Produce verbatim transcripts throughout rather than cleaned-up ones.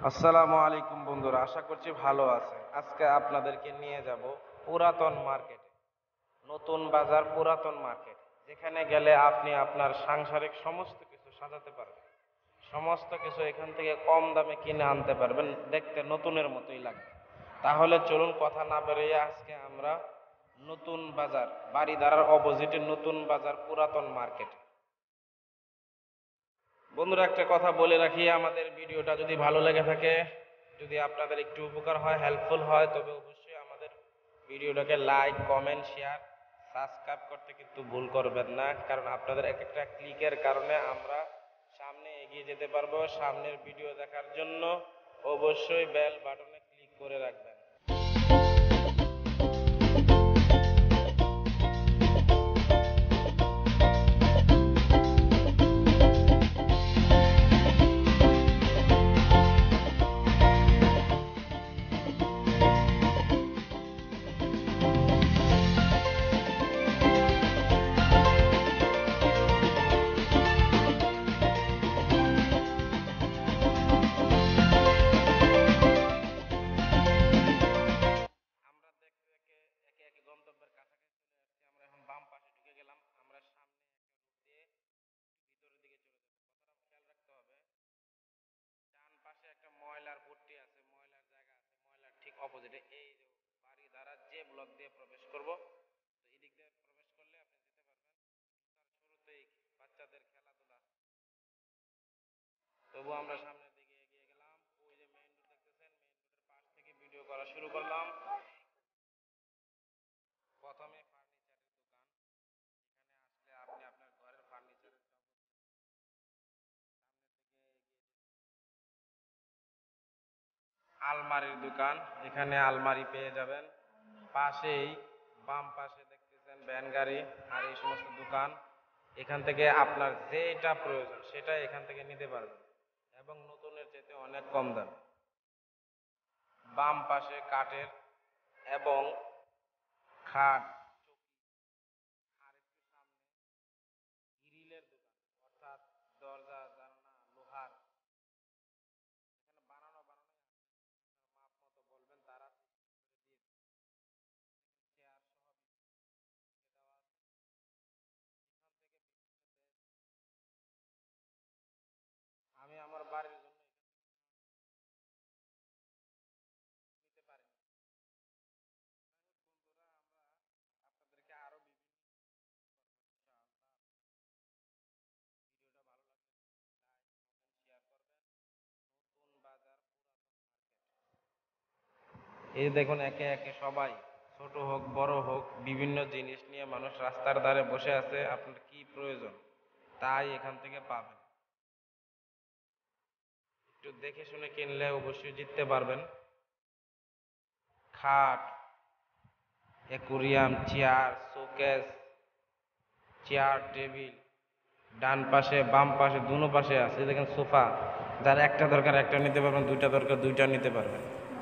আসসালামু আলাইকুম বন্ধুরা, আশা করছি ভালো আছেন। আজকে আপনাদেরকে নিয়ে যাব পুরাতন মার্কেটে, নতুন বাজার পুরাতন মার্কেট, যেখানে গেলে আপনি আপনার সাংসারিক সমস্ত কিছু সাজাতে পারবেন। সমস্ত কিছু এখান থেকে কম দামে কিনে আনতে পারবেন, দেখতে নতুনের মতোই লাগবে। তাহলে চলুন কথা না বেরিয়ে আজকে আমরা নতুন বাজার, বাড়িধারার অপোজিটে নতুন বাজার পুরাতন মার্কেট। বন্ধুরা, একটা কথা বলে রাখি, আমাদের ভিডিওটা যদি ভালো লেগে থাকে, যদি আপনাদের একটু উপকার হয়, হেল্পফুল হয়, তবে অবশ্যই আমাদের ভিডিওটাকে লাইক, কমেন্ট, শেয়ার, সাবস্ক্রাইব করতে কিন্তু ভুল করবেন না। কারণ আপনাদের এক একটা ক্লিকের কারণে আমরা সামনে এগিয়ে যেতে পারবো। সামনের ভিডিও দেখার জন্য অবশ্যই বেল বাটনে ক্লিক করে রাখবেন। আমরা দেখতে দেখতে একে একে গন্তব্যের কাছাকাছি চলে আসছি। আমরা এখন বাম পাশে ঢুকে গেলাম। আমরা সামনে একটা রোড দিয়ে ভিতরের দিকে চলে যাবো। কথাটা খেয়াল রাখতে হবে, ডান পাশে একটা ময়লার ভর্তি আছে, ময়লার জায়গা আছে, ময়লার ঠিক অপোজিটে এই যে বাড়ি দ্বারা যে ব্লক দিয়ে প্রবেশ করব, তো এই দিক দিয়ে প্রবেশ করলে আপনি যেতে পারবেন। তার শুরুতেই বাচ্চাদের খেলাধুলা। তবু আমরা সামনের দিকে এগিয়ে গেলাম। ওই যে মেইন রোড দেখতেছেন, মেইন রোডের পাশ থেকে ভিডিও করা শুরু করলাম। প্রথমে ফার্নিচারের দোকান। এখানে আসলে আপনি আপনার ঘরের ফার্নিচারের সামনে থেকে এগিয়ে আলমারির দোকান। এখানে আলমারি পেয়ে যাবেন। পাশেই বাম পাশে দেখতেছেন ভ্যান গাড়ি আর এই সমস্ত দোকান। এখান থেকে আপনার যেটা প্রয়োজন সেটা এখান থেকে নিতে পারবেন, এবং নতুনের চাইতে অনেক কম দাম। বাম পাশে কাঠের এবং খাট, আর একটু সামনে গ্রিলের দোকান, অর্থাৎ দরজা জানালা লোহার। এখানে বানানো বানানো মাপ মতো বলবেন, তারা দিয়ে চেয়ার সহ দেওয়া আছে। এখান থেকে আমি আমার বাড়ির জন্য নিতে পারিনি। বন্ধুরা, আমরা আপনাদেরকে আরো বিভিন্ন ইনশাআল্লাহ। ভিডিওটা ভালো লাগলে লাইক, কমেন্ট, শেয়ার করবেন। নতুন বাজার পুরাতন মার্কেট, এই দেখুন একে একে সবাই, ছোট হোক বড় হোক, বিভিন্ন জিনিস নিয়ে মানুষ রাস্তার ধারে বসে আছে। আপনার কি প্রয়োজন তাই এখান থেকে পাবেন। একটু দেখে শুনে কিনলে অবশ্যই জিততে পারবেন। খাট, aquarium, chair, showcase, chair, table, ডান পাশে বাম পাশে দুনো পাশে আছে। দেখেন সোফা, যার একটা দরকার একটা নিতে পারবেন, দুইটা দরকার দুইটা নিতে পারবেন।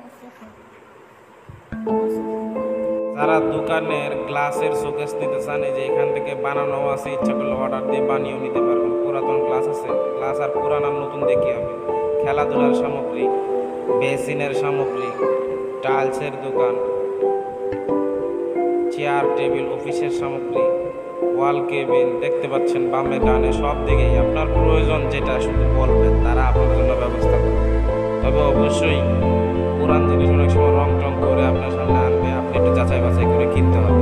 যারা দোকানের গ্লাসের শোকেস নিতে চান, এই যে এখান থেকে বানানো আছে, ইচ্ছা করলে অর্ডার দিয়ে বানিয়েও নিতে পারবেন। পুরাতন গ্লাস আছে, গ্লাস আর পুরান আর নতুন দেখি হবে। খেলাধুলার সামগ্রী, বেসিনের সামগ্রী, টাইলসের দোকান, চেয়ার টেবিল, অফিসের সামগ্রী, ওয়াল কেবিল দেখতে পাচ্ছেন বামে ডানে সব দিকেই। আপনার প্রয়োজন যেটা শুধু বলবেন, তারা আপনার জন্য ব্যবস্থা করবে। তবে অবশ্যই পুরান জিনিস অনেক সময় রং টং করে আপনার সামনে আনবে, আপনি একটু যাচাই বাছাই করে কিনতে হবে।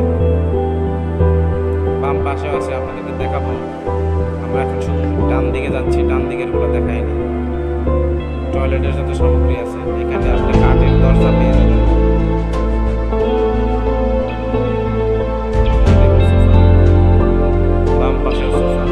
বাম পাশে আছে, আপনাদেরকে দেখাবো। আমরা এখন শুধু ডান দিকে যাচ্ছি, ডান দিকের গুলো দেখায়নি। টয়লেটের যত সামগ্রী আছে, এখানে আসলে কাঠের দরজা পেয়ে যাবেন। বাম পাশের সোফা।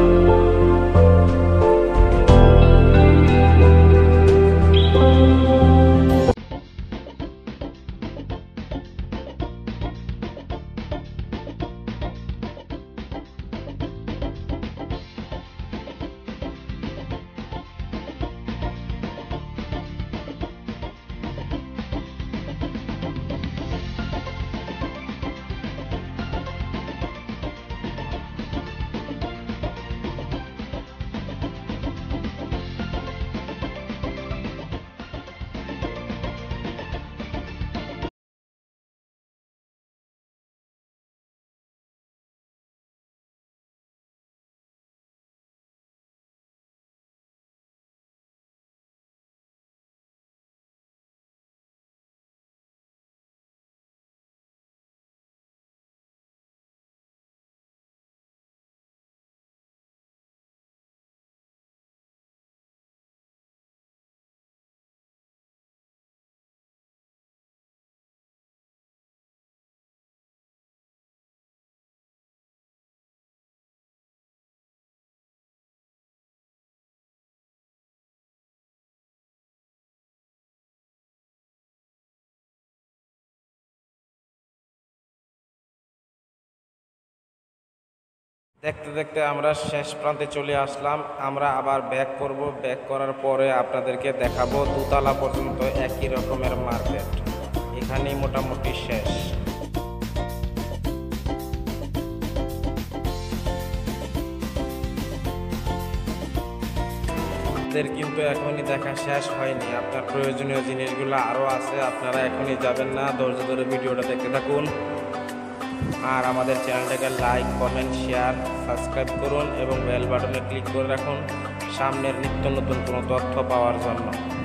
দেখতে দেখতে আমরা শেষ প্রান্তে চলে আসলাম। আমরা আবার ব্যাক করব, ব্যাক করার পরে আপনাদেরকে দেখাবো দোতলা পর্যন্ত একই রকমের মার্কেট। এখানেই মোটামুটি শেষ। কিন্তু এখনই দেখা শেষ হয়নি, আপনার প্রয়োজনীয় জিনিসগুলো আরও আছে। আপনারা এখনই যাবেন না, ধৈর্য ধরে ভিডিওটা দেখতে থাকুন। আর আমাদের চ্যানেলটাকে লাইক, কমেন্ট, শেয়ার, সাবস্ক্রাইব করুন এবং বেল বাটনে ক্লিক করে রাখুন সামনের নিত্য নতুন কোনো তথ্য পাওয়ার জন্য।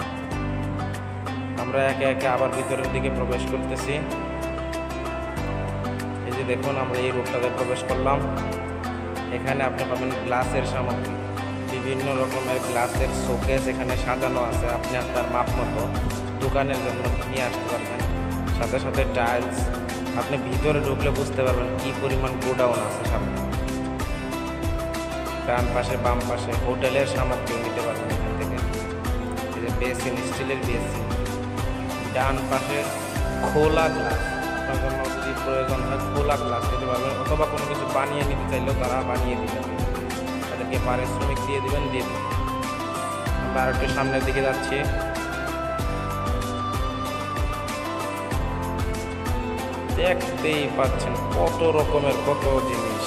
আমরা একে একে আবার ভিতরের দিকে প্রবেশ করতেছি। এই যে দেখুন, আমরা এই রুটটাতে প্রবেশ করলাম। এখানে আপনি পাবেন গ্লাসের সামগ্রী, বিভিন্ন রকমের গ্লাসের শোকেস এখানে সাজানো আছে। আপনি আপনার মাপ মতো দোকানের জন্য নিয়ে আসতে পারবেন। সাথে সাথে টাইলস, আপনি ভিতরে ঢুকলে বুঝতে পারবেন কি পরিমাণ গোডাউন আছে সামনে। ডান পাশে বাম পাশে হোটেলের সামগ্রী নিতে পারবেন এখান থেকে। এই যে বেসিন, স্টিলের বেসিন। ডান পাশে খোলা গ্লাস, আপনার জন্য যদি প্রয়োজন হয় খোলা গ্লাস নিতে পারবেন, অথবা কোনো কিছু বানিয়ে নিতে চাইলেও তারা বানিয়ে দিবেন। তাদেরকে পারিশ্রমিক দিয়ে দিবেন, দিয়ে দেবেন। আমরা আর একটু সামনের দিকে যাচ্ছি। দেখতেই পাচ্ছেন কত রকমের কত জিনিস।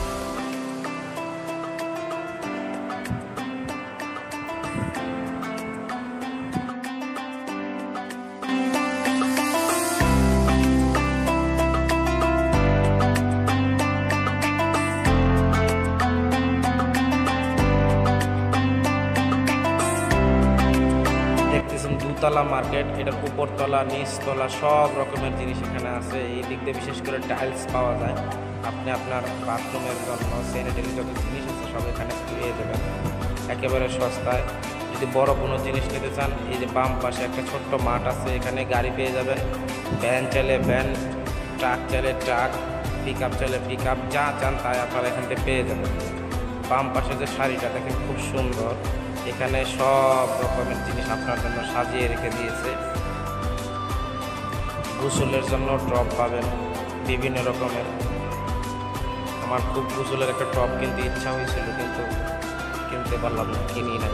দুতলা মার্কেট, এটার উপরতলা নিচতলা সব রকমের জিনিস এখানে আছে। এই দিক দিয়ে বিশেষ করে টাইলস পাওয়া যায়। আপনি আপনার বাথরুমের জন্য স্যানিটারি যত জিনিস আছে সব এখানে পেয়ে যাবেন একেবারে সস্তায়। যদি বড় কোনো জিনিস নিতে চান, এই যে বাম পাশে একটা ছোট্ট মাঠ আছে, এখানে গাড়ি পেয়ে যাবেন। ভ্যান চাইলে ভ্যান, ট্রাক চাইলে ট্রাক, পিক আপ চাইলে পিক আপ, যা চান তাই আপনারা এখান থেকে পেয়ে যাবেন। বাম পাশে যে শাড়িটা দেখেন খুব সুন্দর, এখানে সব রকমের জিনিস আপনার জন্য সাজিয়ে রেখে দিয়েছে। গোসলের জন্য টপ পাবেন বিভিন্ন রকমের। আমার খুব গোসলের একটা টপ কিনতে ইচ্ছা হয়েছিল, কিন্তু কিনতে পারলাম না, কিনি নাই।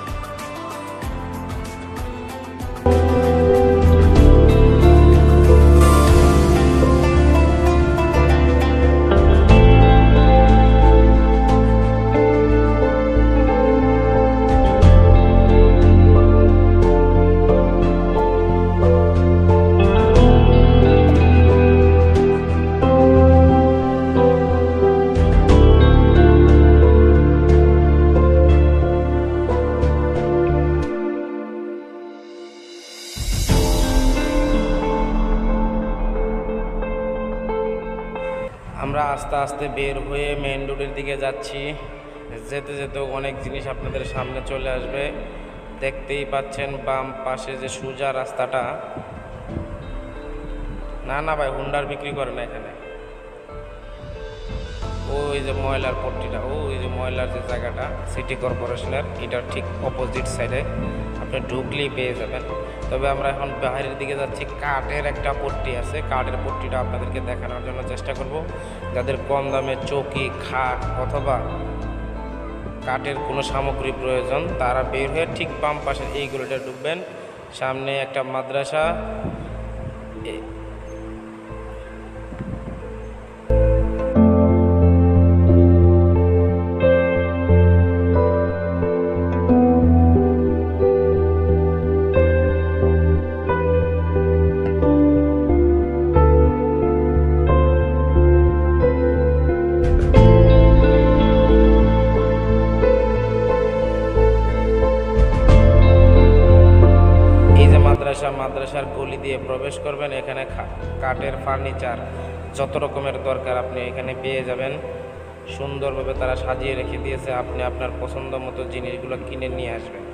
আমরা আস্তে আস্তে বের হয়ে মেইন রোডের দিকে যাচ্ছি। যেতে যেতে অনেক জিনিস আপনাদের সামনে চলে আসবে। দেখতেই পাচ্ছেন বাম পাশে যে সোজা রাস্তাটা, না না ভাই হুন্ডার বিক্রি করে না এখানে। ওই যে ময়লার পট্টিটা, ওই যে ময়লার যে জায়গাটা সিটি কর্পোরেশনের, এটার ঠিক অপোজিট সাইডে আপনি ঢুকলেই পেয়ে যাবেন। তবে আমরা এখন বাইরের দিকে যাচ্ছি। কাঠের একটা পট্টি আছে, কাঠের পট্টিটা আপনাদেরকে দেখানোর জন্য চেষ্টা করব। যাদের কম দামে চৌকি, খাট অথবা কাঠের কোনো সামগ্রী প্রয়োজন, তারা বের হয়ে ঠিক বাম পাশে এইগুলোটা ঢুকবেন। সামনে একটা মাদ্রাসা, মাদ্রাসার গলি দিয়ে প্রবেশ করবেন। এখানে কাঠের ফার্নিচার যত রকমের দরকার আপনি এখানে পেয়ে যাবেন। সুন্দরভাবে তারা সাজিয়ে রেখে দিয়েছে, আপনি আপনার পছন্দ মতো জিনিসগুলো কিনে নিয়ে আসবেন।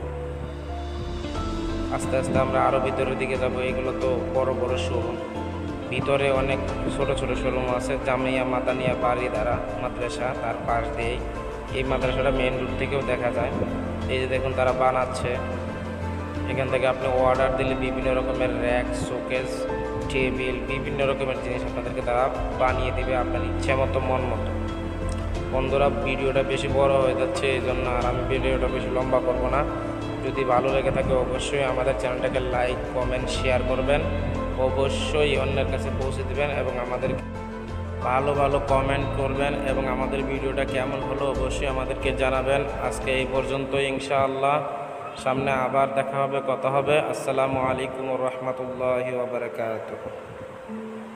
আস্তে আস্তে আমরা আরও ভিতরের দিকে যাব। এগুলো তো বড় বড় শোরুম, ভিতরে অনেক ছোট ছোট শোরুম আছে। জামিয়া মাদানিয়া বাড়িধারা মাদ্রাসা, তার পাশ দিয়েই এই মাদ্রাসাটা মেইন রোড থেকেও দেখা যায়। এই যে দেখুন তারা বানাচ্ছে। এখান থেকে আপনি অর্ডার দিলে বিভিন্ন রকমের র্যাক, শোকেস, টেবিল, বিভিন্ন রকমের জিনিস আপনাদেরকে তারা বানিয়ে দেবে আপনার ইচ্ছে মতো, মন মতো। বন্ধুরা, ভিডিওটা বেশি বড় হয়ে যাচ্ছে, এই জন্য আর আমি ভিডিওটা বেশি লম্বা করব না। যদি ভালো লেগে থাকে অবশ্যই আমাদের চ্যানেলটাকে লাইক, কমেন্ট, শেয়ার করবেন, অবশ্যই অন্যের কাছে পৌঁছে দেবেন এবং আমাদের ভালো ভালো কমেন্ট করবেন এবং আমাদের ভিডিওটা কেমন হলো অবশ্যই আমাদেরকে জানাবেন। আজকে এই পর্যন্তই, ইনশাআল্লাহ সামনে আবার দেখা হবে, কথা হবে। আসসালামু আলাইকুম ওয়া রাহমাতুল্লাহি ওয়া বারাকাতুহু।